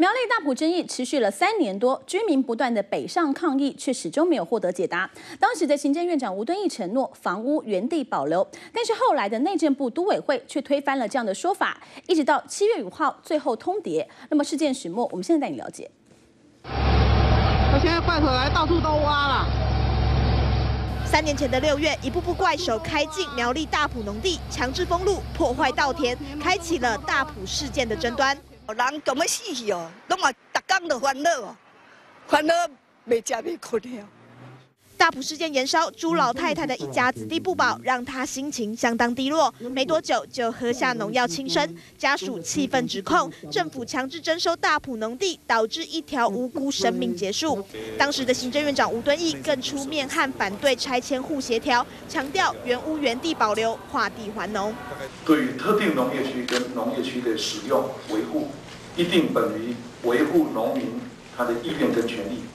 苗栗大埔争议持续了3年多，居民不断的北上抗议，却始终没有获得解答。当时的行政院长吴敦义承诺房屋原地保留，但是后来的内政部都委会却推翻了这样的说法，一直到7月5号最后通牒。那么事件始末，我们现在带你了解。 我现在怪手来到处都挖了。 3年前的6月，一步步怪手开进苗栗大埔农地，强制封路、破坏稻田，开启了大埔事件的争端。 人都要死去哦，拢嘛逐工都烦恼哦，烦恼袂食袂困的哦。 大埔事件延烧，朱老太太的一家子弟不保，让她心情相当低落。没多久就喝下农药轻生，家属气愤指控政府强制征收大埔农地，导致一条无辜生命结束。当时的行政院长吴敦义更出面和反对拆迁户协调，强调原屋原地保留，划地还农。 对于特定农业区跟农业区的使用维护，一定本于维护农民他的意愿跟权利。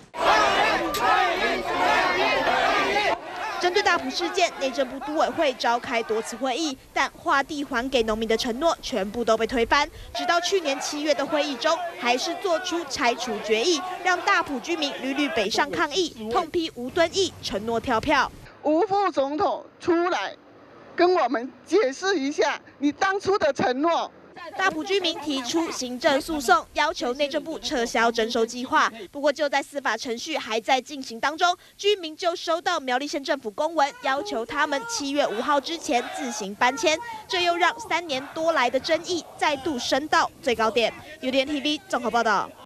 针对大埔事件，内政部都委会召开多次会议，但划地还给农民的承诺全部都被推翻。直到去年7月的会议中，还是做出拆除决议，让大埔居民屡屡北上抗议，痛批吴敦义承诺跳票。 吴副总统出来跟我们解释一下你当初的承诺。 大埔居民提出行政诉讼，要求内政部撤销征收计划。不过就在司法程序还在进行当中，居民就收到苗栗县政府公文，要求他们7月5号之前自行搬迁。这又让3年多来的争议再度升到最高点。UDN TV 综合报道。